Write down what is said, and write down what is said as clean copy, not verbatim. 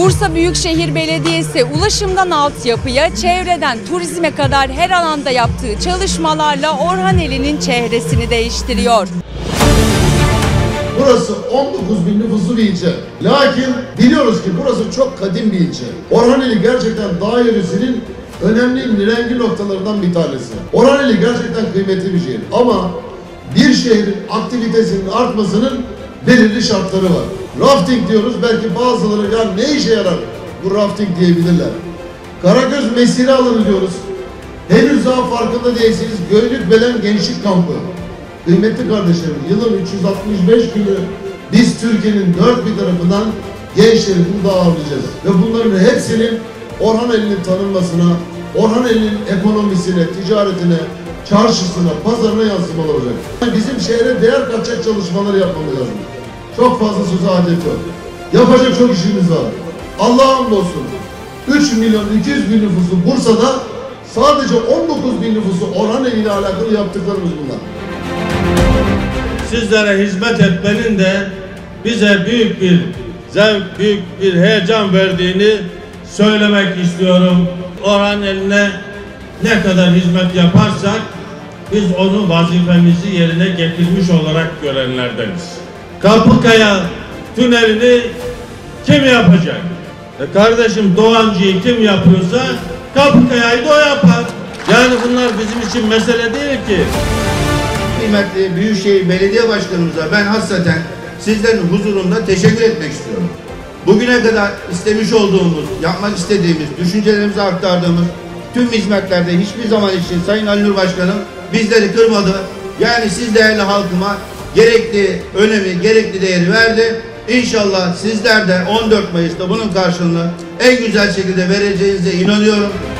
Bursa Büyükşehir Belediyesi ulaşımdan altyapıya, çevreden turizme kadar her alanda yaptığı çalışmalarla Orhaneli'nin çehresini değiştiriyor. Burası 19 bin nüfuslu bir ilçe. Lakin biliyoruz ki burası çok kadim bir ilçe. Orhaneli gerçekten dağ yöresinin önemli nirengi noktalarından bir tanesi. Orhaneli gerçekten kıymetli bir şehir. Ama bir şehrin aktivitesinin artmasının belirli şartları var. Rafting diyoruz. Belki bazıları ya ne işe yarar bu rafting diyebilirler. Karagöz mesire alanı diyoruz. Henüz daha farkında değilsiniz. Göynükbelen Gençlik Kampı. Kıymetli kardeşlerim, yılın 365 günü biz Türkiye'nin dört bir tarafından gençleri burada ağırlayacağız. Ve bunların hepsinin Orhaneli'nin tanınmasına, Orhaneli'nin ekonomisine, ticaretine, çarşısına, pazarına yansımalı olacak. Bizim şehre değer katacak çalışmaları yapmamız lazım. Çok fazla söze hacet yok. Yapacak çok işimiz var. Allah'a hamdolsun. 3 milyon 200 bin nüfusu Bursa'da, sadece 19 bin nüfusu Orhaneli ile alakalı yaptıklarımız bunlar. Sizlere hizmet etmenin de bize büyük bir zevk, büyük bir heyecan verdiğini söylemek istiyorum. Orhaneli'ne ne kadar hizmet yaparsak biz onu vazifemizi yerine getirmiş olarak görenlerdeniz. Kapıkaya tünelini kim yapacak? Kardeşim Doğancı'yı kim yapıyorsa Kapıkaya'yı da o yapar. Yani bunlar bizim için mesele değil ki. Kıymetli Büyükşehir Belediye Başkanımıza ben hasreten sizlerin huzurunda teşekkür etmek istiyorum. Bugüne kadar istemiş olduğumuz, yapmak istediğimiz, düşüncelerimizi aktardığımız tüm hizmetlerde hiçbir zaman için Sayın Ali Nur Başkanım bizleri kırmadı. Yani siz değerli halkıma gerekli önemi, gerekli değeri verdi. İnşallah sizler de 14 Mayıs'ta bunun karşılığını en güzel şekilde vereceğinize inanıyorum.